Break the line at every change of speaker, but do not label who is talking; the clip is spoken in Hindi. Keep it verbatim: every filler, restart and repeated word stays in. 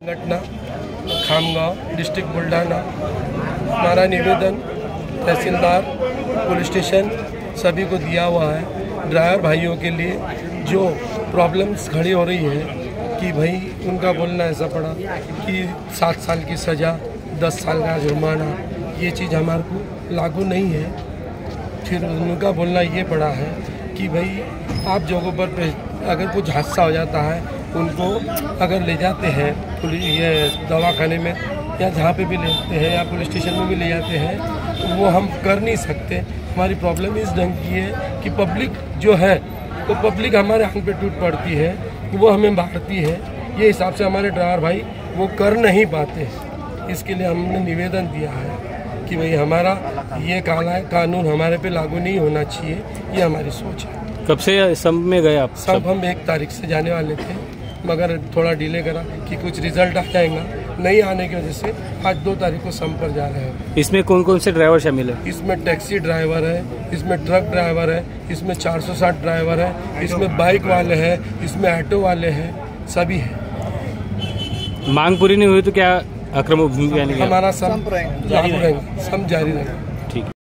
घटना खामगांव डिस्ट्रिक्ट बुल्ढाना। हमारा निवेदन तहसीलदार पुलिस स्टेशन सभी को दिया हुआ है। ड्राइवर भाइयों के लिए जो प्रॉब्लम्स खड़ी हो रही है कि भाई उनका बोलना ऐसा पड़ा कि सात साल की सज़ा, दस साल का जुर्माना, ये चीज़ हमारे को लागू नहीं है। फिर उनका बोलना ये पड़ा है कि भाई आप जगहों पर अगर कुछ हादसा हो जाता है उनको अगर ले जाते हैं पुलिस ये दवाखाने में या जहाँ पे भी ले जाते हैं या पुलिस स्टेशन में भी ले जाते हैं तो वो हम कर नहीं सकते। हमारी प्रॉब्लम इस ढंग की है कि पब्लिक जो है वो तो पब्लिक हमारे आंख पे टूट पड़ती है, वो हमें बांटती है। ये हिसाब से हमारे ड्राइवर भाई वो कर नहीं पाते। इसके लिए हमने निवेदन दिया है कि भाई हमारा ये काला कानून हमारे पे लागू नहीं होना चाहिए। ये हमारी सोच है।
कब से संप में गए आप?
संप हम एक तारीख से जाने वाले थे मगर थोड़ा डिले करा कि कुछ रिजल्ट आ जाएगा, नहीं आने की वजह से आज दो तारीख को संप पर जा रहे हैं।
इसमें कौन कौन से ड्राइवर शामिल है?
इसमें टैक्सी ड्राइवर है, इसमें ट्रक ड्राइवर है, इसमें चार सौ साठ ड्राइवर है, इसमें बाइक वाले हैं, इसमें ऑटो वाले हैं, सभी हैं।
मांग पूरी नहीं हुई तो क्या आक्रामक भूमिका?
हमारा संप जारी रहेगा, संप जारी रहेगा।
ठीक है।